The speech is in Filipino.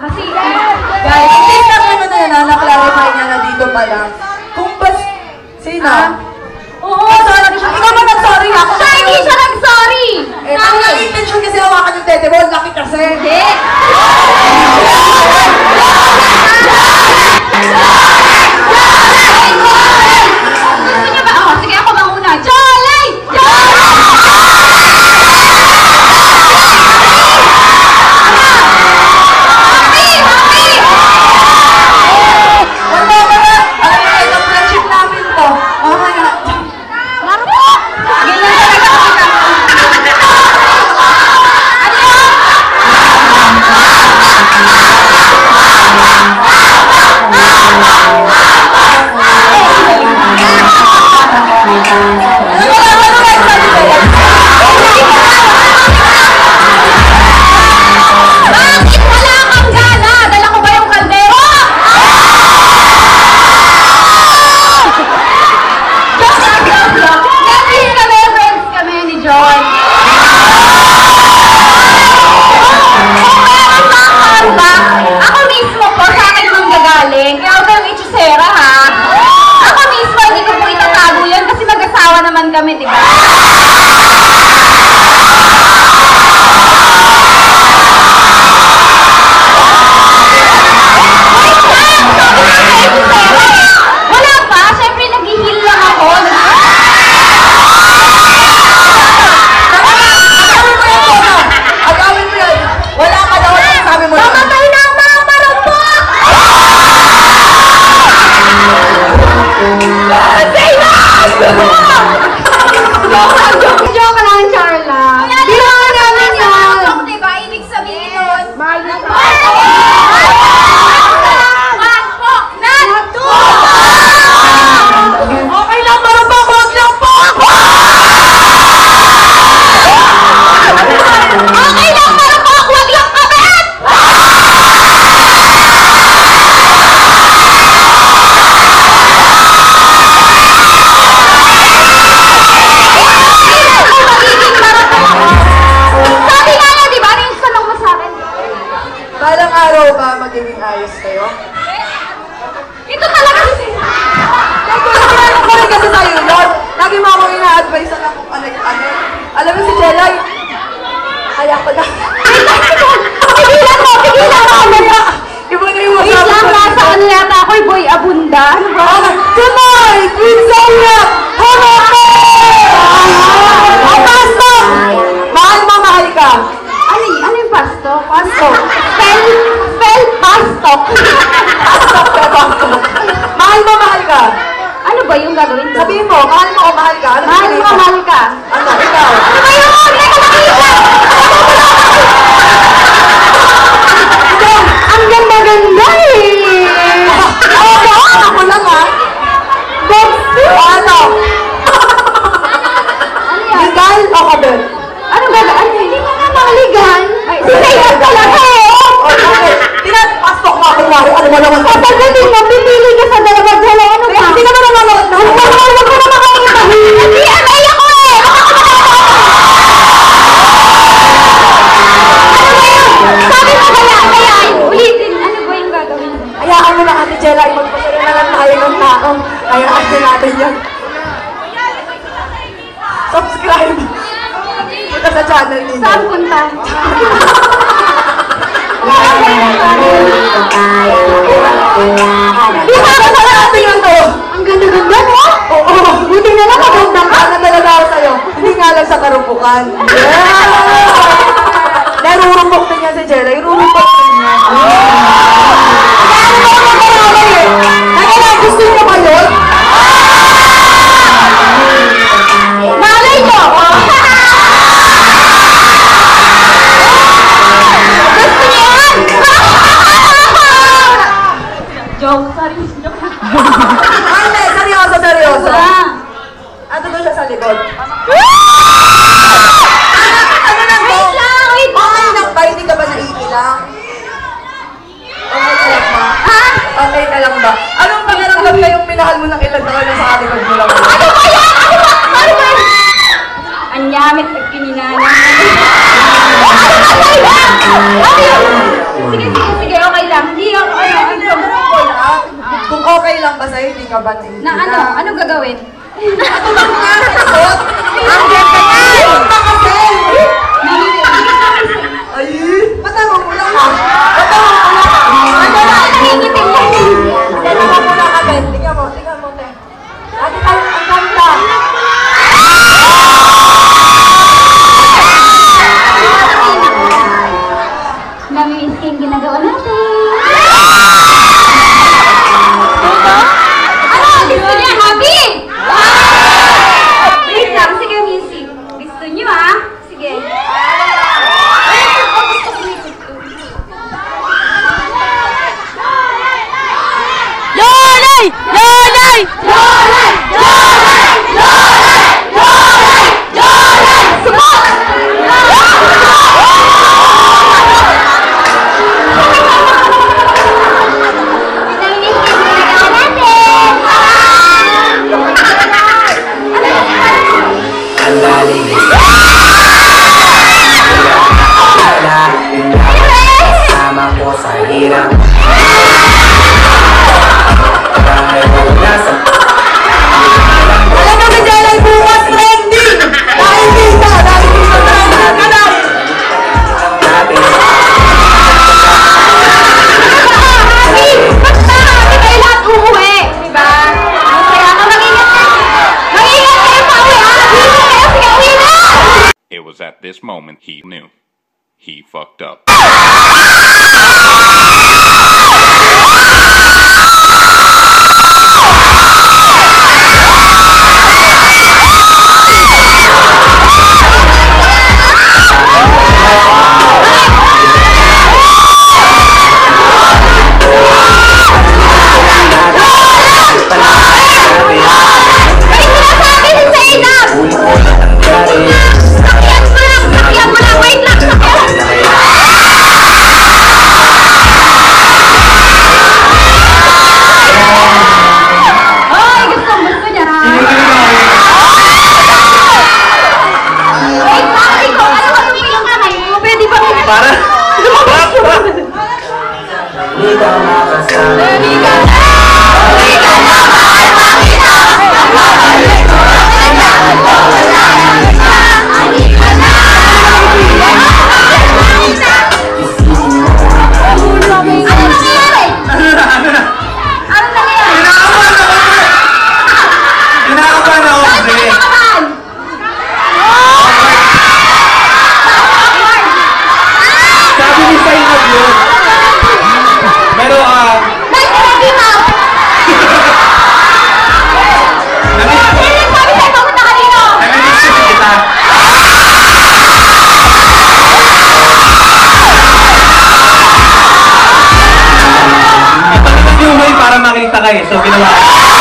Kasi, Guys, hindi lang naman na na-clarify niya na dito pa lang. Kung bas... Sino? oo, Sorry. Ikaw ba nag-sorry ako? siya, hindi siya nag-sorry! Eh, ang intention kasi hawakan yung tete mo, laki kasi. Hindi! Gusto niyo ba? Oh, sige ako mauna. Jolay! Wala ba na? Alam mo, itong friendship namin to. Oh my God. Ganyan talaga ako. Bakit wala kang gana? Dala ko ba yung kaldero? Joke lang. Dati kami, friends kami ni John. Kung meron kang comeback, ako mismo po sa akin manggagaling. Kaya huwag kayong itsusera, ha? Ako mismo, hindi ko po itatago yan kasi mag-asawa naman kami, di ba? Wala pa, syempre nag-heal lang ako. Agawin mo yan. Wala ka daw. Sabi mo yan. Mamatay na ang mga marupok! Say na! Joke lang, Charla. Bilangan namin yun. Diba? Ibig sabihin nun. Mahal na Okay lang, marupok. Huwag lang po. Okay lang, marupok! Huwag lang kabit! Sabi nga niya, di ba? Ano yung tanong mo sa akin? Balang araw ba magiging ayos kayo? Ito talaga si... Ako rin kasi sa'yo yun. Lagi mo ako ina-advise na kung ano yung ano. Alam mo si Jelay, kaya ko na. Pigilan mo! Pigilan mo! Iba na yung Wait lang, nasa ano yata ako, Boy Abunda. Ano ba? Tonight, with Zoya, Hanako! Pasto! Mahal mo, mahal ka. Ano yung pasto? Pasto. Spell pasto. Pasto ka, pasto. Mahal mo, mahal ka. Ano ba yung gagawin ko? Sabihin mo, mahal mo o mahal ka? Ano Mahal sabihin mo, mahal ka. Ano, ikaw? Ano ba yung huwag na nakakita? Ikaw! Ang ganda-ganda eh! Ako lang ha. Bexy! Ano? Ano yan? Legal o kabel? Ano gagawin? Ano? Hindi mo nga maligan. Sinayang talaga eh! Okay. Pasok na ako, Mari. Ano mo naman? Sasagutin mo, pipili ka sa dalawa dyan. Ano ba? Hindi ka na nanonood na. Huwag ko na makakitahin. Hindi, amay ako eh! Sabi mo kaya, ulitin. Ano ba yung gagawin? Hayaan mo na, Ate Jella. Magpasaya na lang tayo ng tao. Hayaan na natin yan. Subscribe. Punta sa channel ninyo. Saan punta? Di ba ka sa natin yun to? Ang ganda-ganda mo? Oo. Buti na lang maganda ka. Ano talaga ako sa'yo? Hindi nga lang sa karumpukan. Yeah! Narurumpok din yan si Jella. Irurumpok din niya. Ano ba ako marami eh? Kaya gusto niyo ba yun? Malay ko! Gusto niyo yan? Joke, sorry. Joke. Hindi, seryoso, seryoso. Wala. Ano doon siya sa likod? minahal mo ng ilan na kayo sa alikod mo lang. Ano ba yan? Ano ba? Ang yamit at kininanang. Ano ba yan? Ano yun? Sige, okay lang. Hindi ako, Kung okay lang ba sa'yo, hindi ka ba Na ano? Anong gagawin? Ito lang nga, sagot! Ang ganda nga! Yung kasi! Ay! Matanong mo lang ah! Matanong mo lang ah! Nangingitim mo. Matanong mo lang agad. Tingnan mo, te. Ate, ang ganda! Namimiss ko yung ginagawa natin. Ano? Gusto niya? Happy? Wait lang. Sige, music. Gusto niyo ah? Sige. Yolay! Yolay! Yolay! Yolay! Yolay! Yolay! Yolay! Subok! Namimiss ko yung ginagawa natin. Ang daling kasama ko sa hirap. Dahil wala sa Alam mo si Jelay bukas trending! Dahil kita trending ka na! dati. Happy! Basta! Happy kayo lahat uuwi! Diba? Kaya ka mag-ingat kayo. Mag-ingat kayo pa uwi ah! Dito kayo! Sige, uwi na! It was at this moment he knew. He fucked up. May sinasabi si Zainab! Sakyan mo lang! Wait lang! Ay, gusto niya! Wait lang! Ikaw, ano ba itong pinangkanay mo? Pwede ba kayo? Para? Hindi ka makasama. Ano nangyari? Ano nangyari? Kinakabahan ako Bakit kasi. ka kinakabahan? Sabi ni Zainab yun. Pero Bakit ka nag-give-up? Hindi, sabi sa'yo, pumunta ka dito! namiss kita. Ipakita niyo mo para makita kayo. So ginawa ko.